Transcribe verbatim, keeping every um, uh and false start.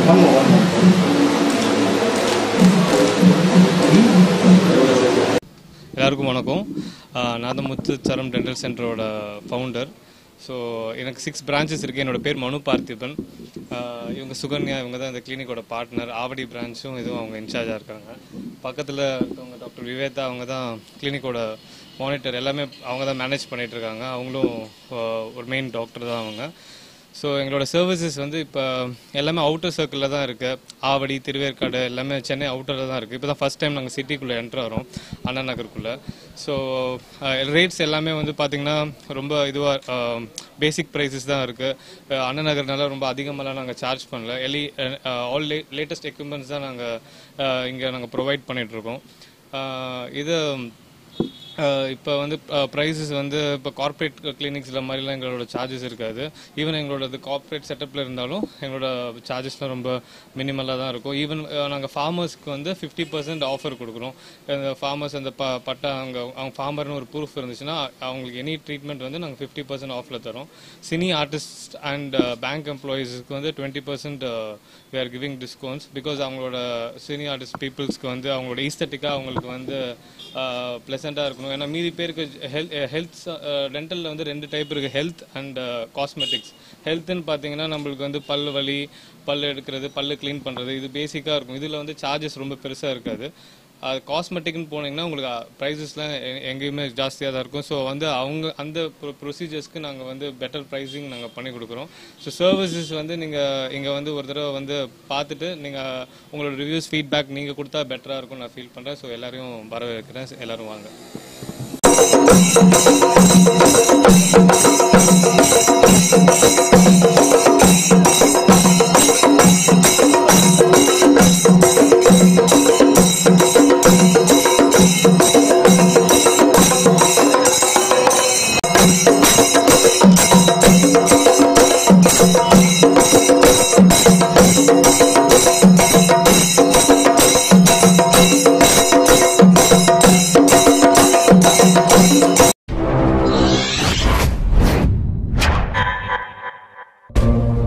எல்லாருக்கும் வணக்கம். நான் தான் முத்துசரம் டென்டல் சென்டரோட ஃபவுண்டர். ஸோ எனக்கு சிக்ஸ் பிரான்ச்சஸ் இருக்குது. என்னோடய பேர் மனு பார்த்திபன். இவங்க சுகன்யா, இவங்க தான் இந்த கிளினிக்கோட பார்ட்னர். ஆவடி பிரான்ச்சும் இதுவும் அவங்க இன்சார்ஜாக இருக்காங்க. பக்கத்தில் அவங்க டாக்டர் விவேதா, அவங்க தான் கிளினிக்கோட மானிட்டர். எல்லாமே அவங்க தான் மேனேஜ் பண்ணிகிட்ருக்காங்க. அவங்களும் ஒரு மெயின் டாக்டர் தான் அவங்க. ஸோ எங்களோட சர்வீசஸ் வந்து இப்போ எல்லாமே அவுட்டர் சர்க்கிளில் தான் இருக்குது. ஆவடி, திருவேற்காடு எல்லாமே சென்னை அவுட்டரில் தான் இருக்குது. இப்போ தான் ஃபஸ்ட் டைம் நாங்கள் சிட்டிக்குள்ளே என்ட்ரு ஆகிறோம், அண்ணா நகருக்குள்ளே. ஸோ ரேட்ஸ் எல்லாமே வந்து பார்த்திங்கன்னா ரொம்ப இதுவாக பேசிக் ப்ரைஸஸ் தான் இருக்குது. அண்ணா நகர்னால ரொம்ப அதிகமாகலாம் நாங்கள் சார்ஜ் பண்ணல. எலி ஆல் லே லேட்டஸ்ட் எக்யூப்மெண்ட்ஸ் தான் நாங்கள் இங்கே நாங்கள் ப்ரொவைட் பண்ணிகிட்ருக்கோம். இது இப்போ வந்து ப்ரைஸஸ் வந்து இப்போ கார்ப்பரேட் கிளினிக்ஸில் மாதிரிலாம் எங்களோட சார்ஜஸ் இருக்காது. ஈவன் எங்களோட கார்ப்பரேட் செட்டப்பில் இருந்தாலும் எங்களோட சார்ஜஸ்லாம் ரொம்ப மினிமலாக தான் இருக்கும். ஈவன் நாங்கள் ஃபார்மர்ஸ்க்கு வந்து ஃபிஃப்டி பர்சன்ட் ஆஃபர் கொடுக்குறோம். இந்த ஃபார்மர்ஸ் அந்த ப பட்டா அவங்க அவங்க ஃபார்மர்னு ஒரு ப்ரூஃப் இருந்துச்சுன்னா அவங்களுக்கு எனி ட்ரீட்மெண்ட் வந்து நாங்கள் ஃபிஃப்டி பர்சன்ட் ஆஃபில் தரோம். சினி ஆர்டிஸ்ட் அண்ட் பேங்க் எம்ப்ளாயீஸ்க்கு வந்து twenty percent we are giving discounts. Because அவங்களோட சினி ஆர்டிஸ்ட் பீப்புள்ஸ்க்கு வந்து அவங்களோட ஈஸ்தட்டிக்காக அவங்களுக்கு வந்து ப்ளசண்ட்டாக இருக்கும். ஏன்னா மீதி பேருக்கு ஹெல்த் ஹெல்த் டென்டலில் வந்து ரெண்டு டைப் இருக்குது, ஹெல்த் அண்ட் காஸ்மெட்டிக்ஸ். ஹெல்த்துன்னு பார்த்தீங்கன்னா நம்மளுக்கு வந்து பல் வலி, பல் எடுக்கிறது, பல் க்ளீன் பண்ணுறது, இது பேசிக்காக இருக்கும். இதில் வந்து சார்ஜஸ் ரொம்ப பெருசாக இருக்காது. அது காஸ்மெட்டிக்னு போனீங்கன்னா உங்களுக்கு ப்ரைஸஸ்லாம் எங்கேயுமே ஜாஸ்தியாக தான் இருக்கும். ஸோ வந்து அவங்க அந்த ப்ரொசீஜர்ஸ்க்கு நாங்கள் வந்து பெட்டர் ப்ரைஸிங் நாங்கள் பண்ணி கொடுக்குறோம். ஸோ சர்வீசஸ் வந்து நீங்கள் இங்கே வந்து ஒரு தடவை வந்து பார்த்துட்டு நீங்கள் உங்களோட ரிவ்யூஸ், ஃபீட்பேக் நீங்கள் கொடுத்தா பெட்டராக இருக்கும்னு நான் ஃபீல் பண்ணுறேன். ஸோ எல்லோரையும் வரவேற்கிறேன். எல்லோரும் வாங்க. you